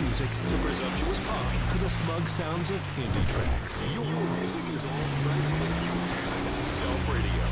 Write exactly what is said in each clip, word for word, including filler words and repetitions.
music The presumptuous pop. to the smug sounds of indie tracks. Your music is all right with you. Self Radio.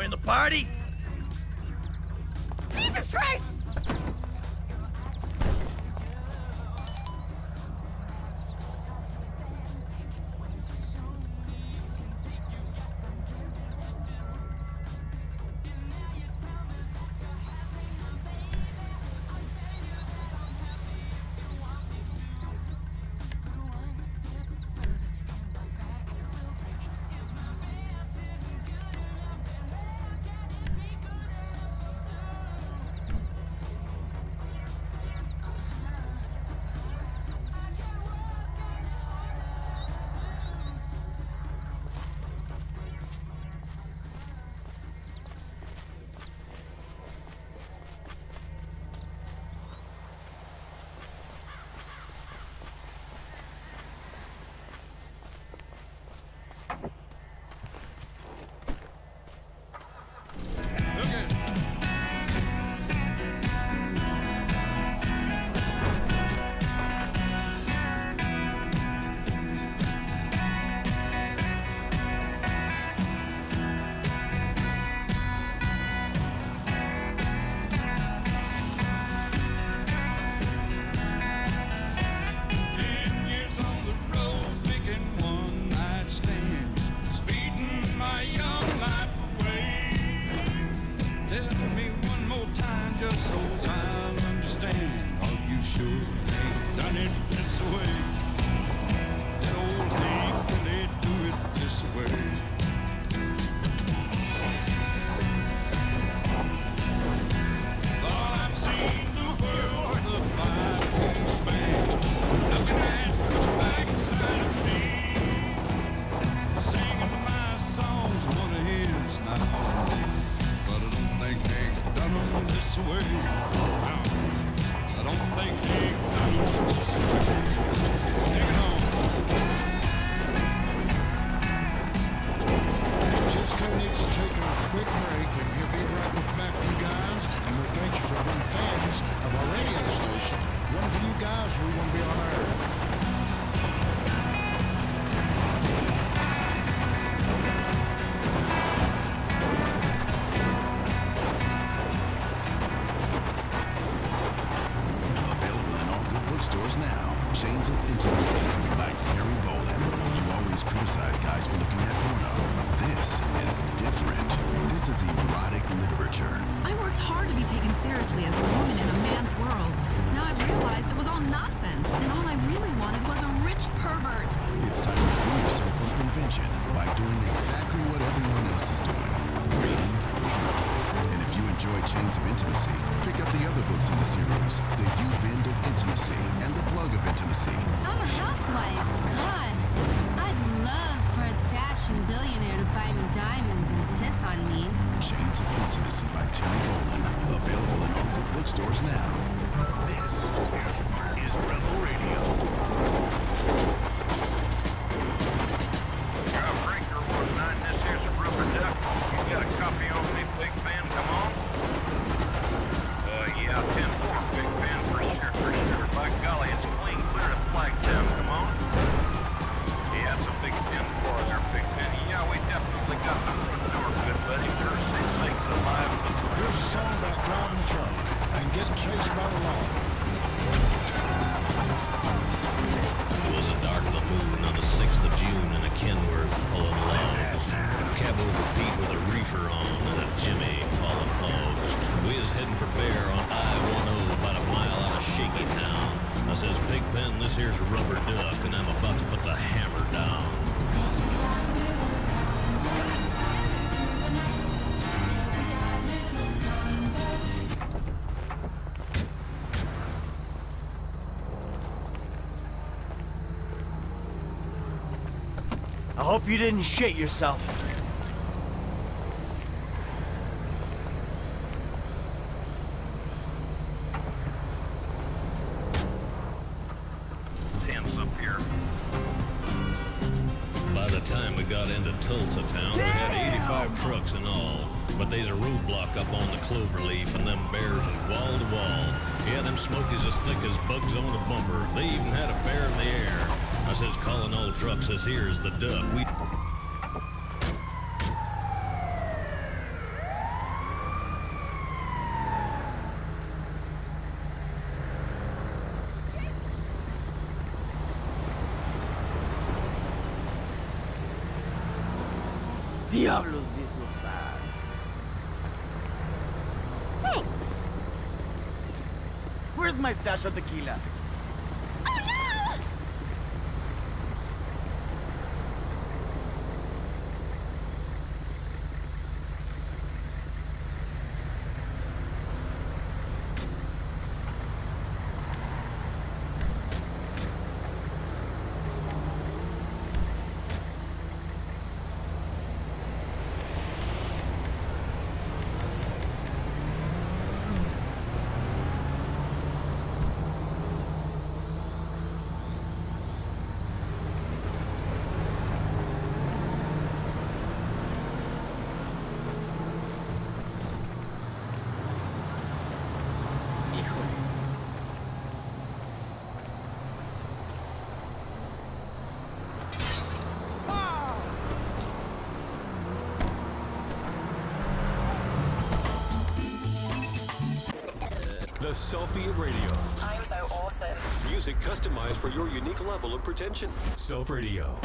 Join the party? Jesus Christ! Chains of Intimacy, pick up the other books in the series, The U-Bend of Intimacy and The Plug of Intimacy. I'm a housewife. God, I'd love for a dashing billionaire to buy me diamonds and piss on me. Chains of Intimacy by Terry Boland. Available in all good bookstores now. This is Rebel Radio. Yeah, Breaker one nine, this here's a rubber duck. You got a copy on me, Big Fan? Come on. Uh, yeah, ten four, Big Fan, for sure, for sure. By golly, it's clean clear to Flagtown. Come on. Yeah, it's a big ten four there, Big Fan. Yeah, we definitely got the front door, good buddy. We're six legs alive. Here's a song about driving a truck and getting chased by the law. It was a dark of the moon on the sixth of June in a Kenworth pulling logs. Cab over Pete with a reefer on and a Jimmy hauling hogs. We was heading for Bear on I ten about a mile out of Shaky Town. I says, Big Ben, this here's a rubber duck, and I'm about to put the hammer down. I hope you didn't shit yourself. Tense up here. By the time we got into Tulsa town, we had eighty-five trucks in all. But there's a roadblock up on the cloverleaf, and them bears is wall to wall. Yeah, them smokies as thick as bugs on a bumper. They even had a bear in the air. I says, calling all trucks, says, here's the duck. We Diablos, these look bad. Thanks. Where's my stash of tequila? The Selfie Radio. I'm so awesome. Music customized for your unique level of pretension. Self Radio.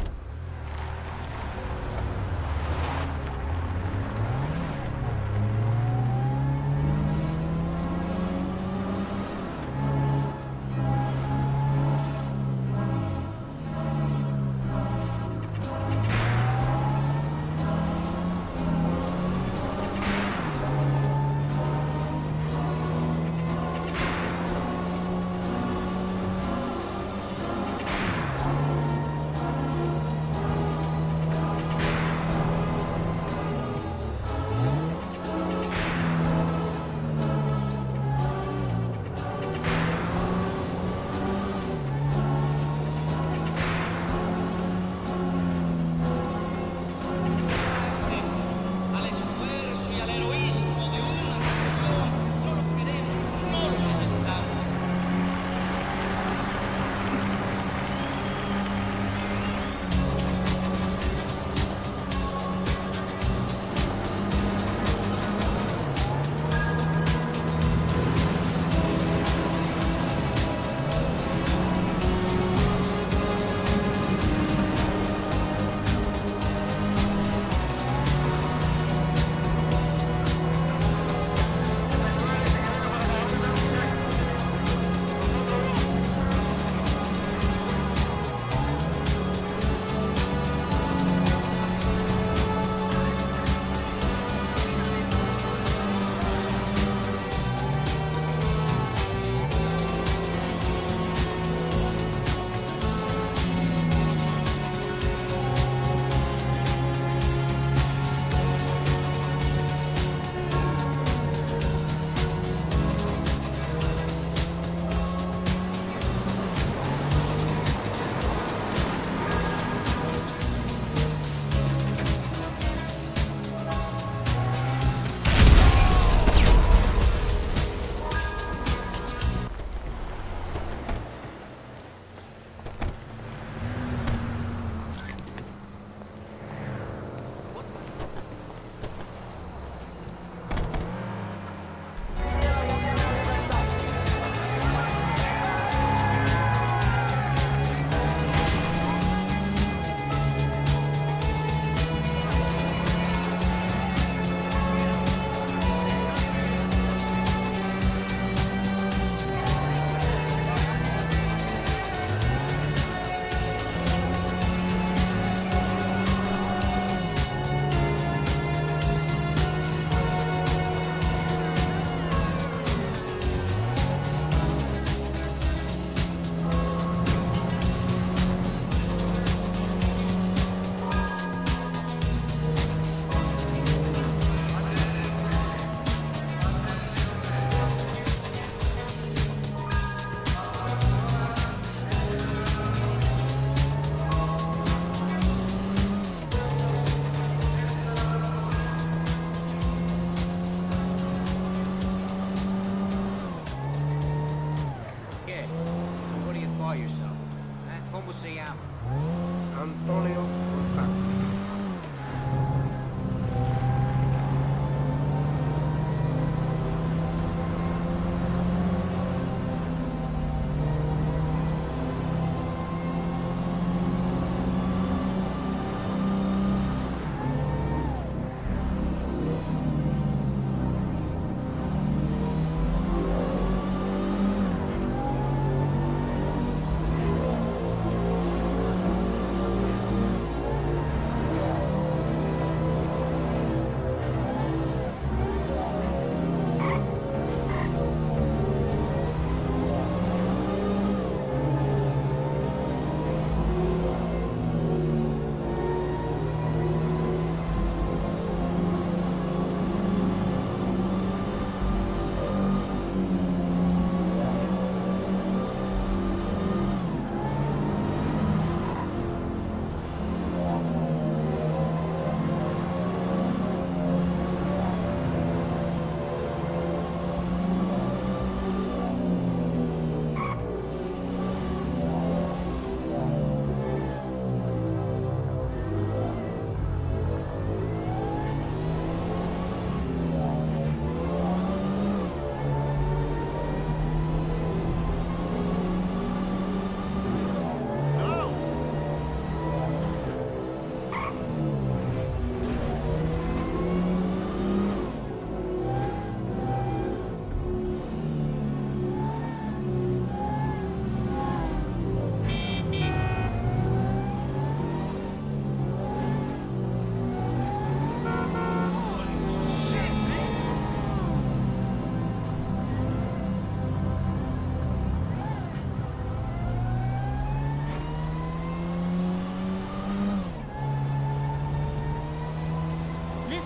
Antonio Montano.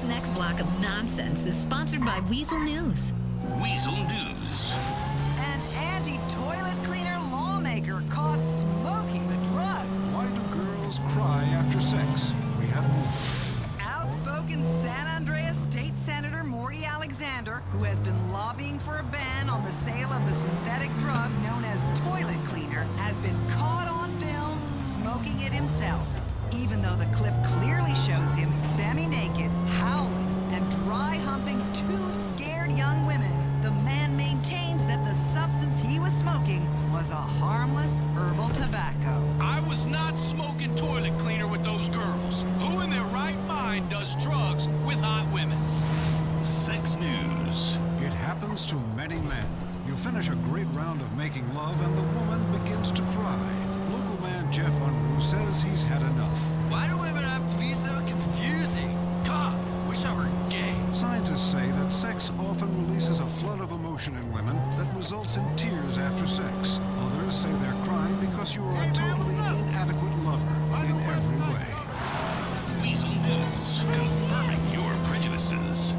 This next block of nonsense is sponsored by Weasel News. Weasel News. An anti-toilet cleaner lawmaker caught smoking the drug. Why do girls cry after sex? We have more. Outspoken San Andreas State Senator Morty Alexander, who has been lobbying for a ban on the sale of the synthetic drug known as toilet cleaner, has been caught on film smoking it himself. Even though the clip clearly shows him semi-naked, howling, and dry-humping two scared young women, the man maintains that the substance he was smoking was a harmless herbal tobacco. I was not smoking toilet cleaner with those girls. Who in their right mind does drugs with hot women? Sex News. It happens to many men. You finish a great round of making love and the woman begins to cry. Local man Jeff Unruh says he's had enough. Why do women have to be so confusing? God, wish I were gay. Scientists say that sex often releases a flood of emotion in women that results in tears after sex. Others say they're crying because you are a totally inadequate lover in every way. Weasel News, confirming your prejudices.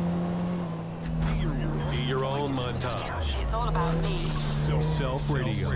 Be your own montage. It's all about me. Self Radio.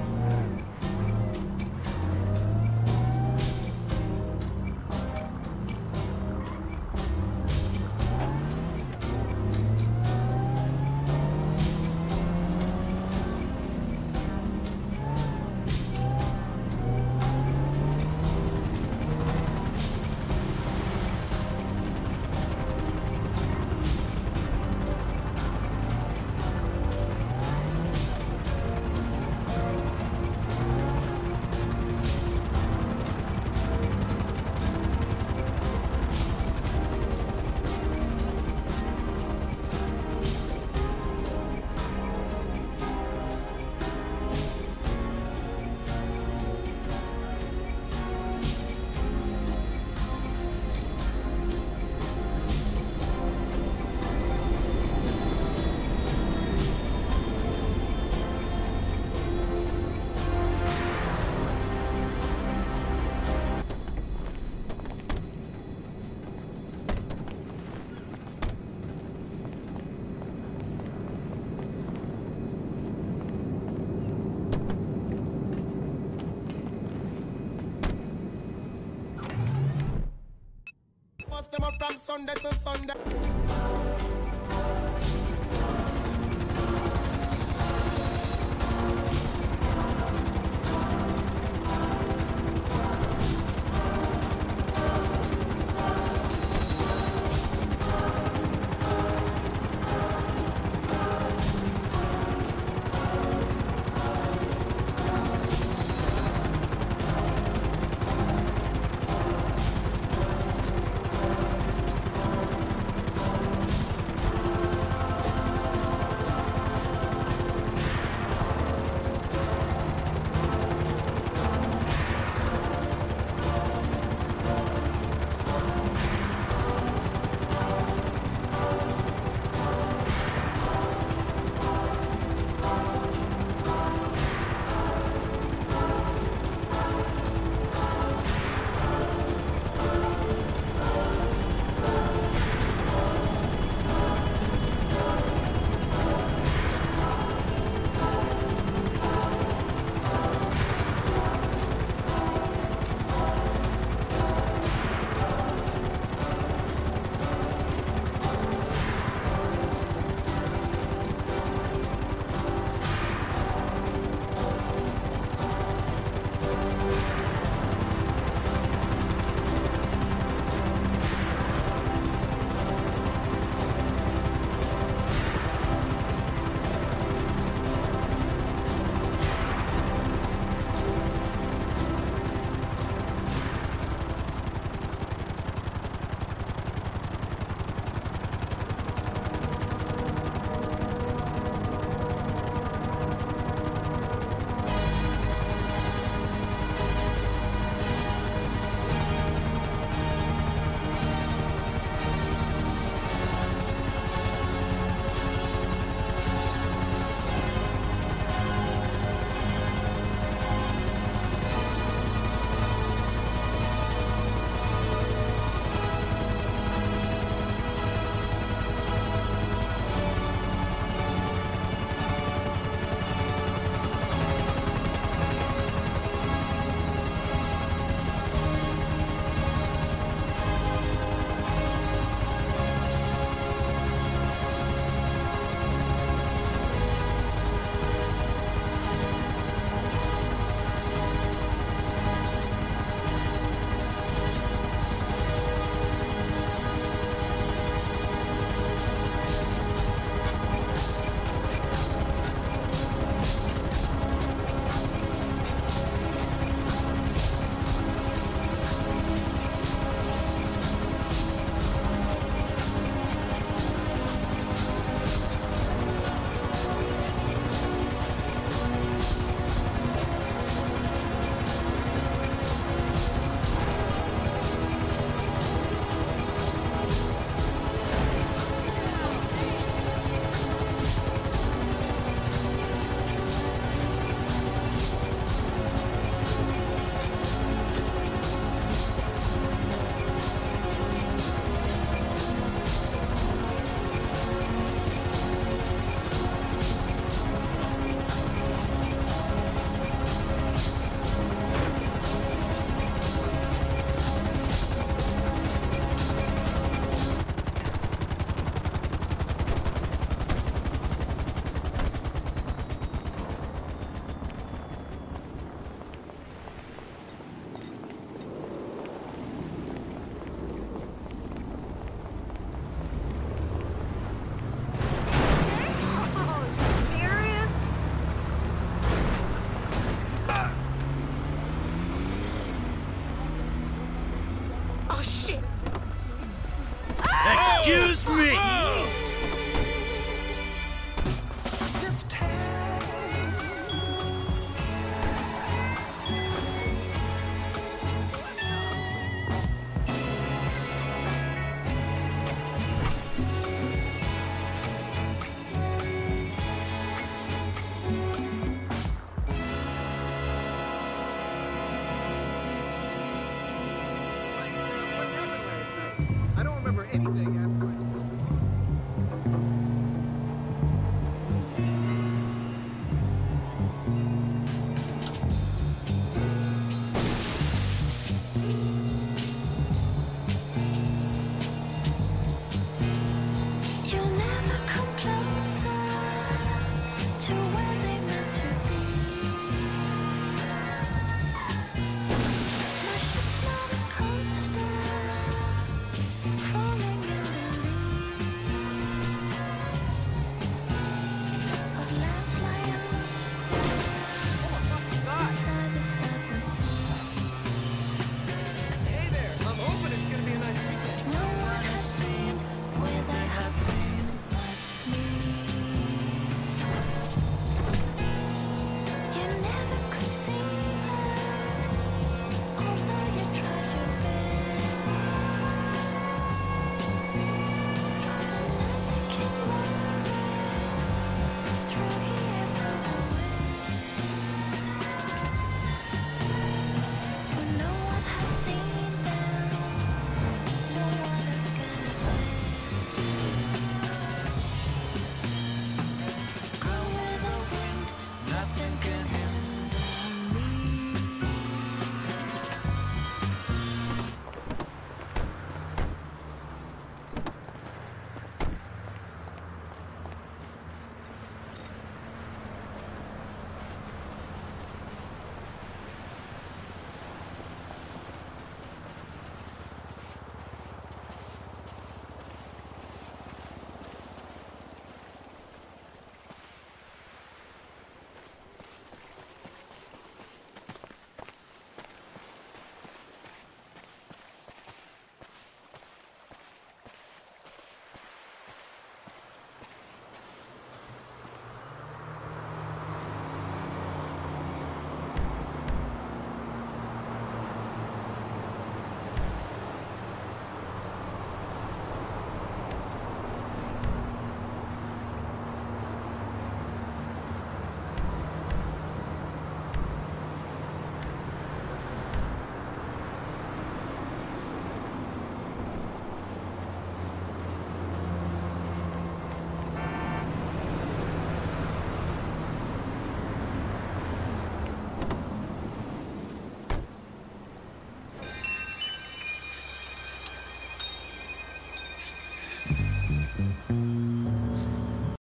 Them up from Sunday to Sunday. Oh, shit. Excuse me!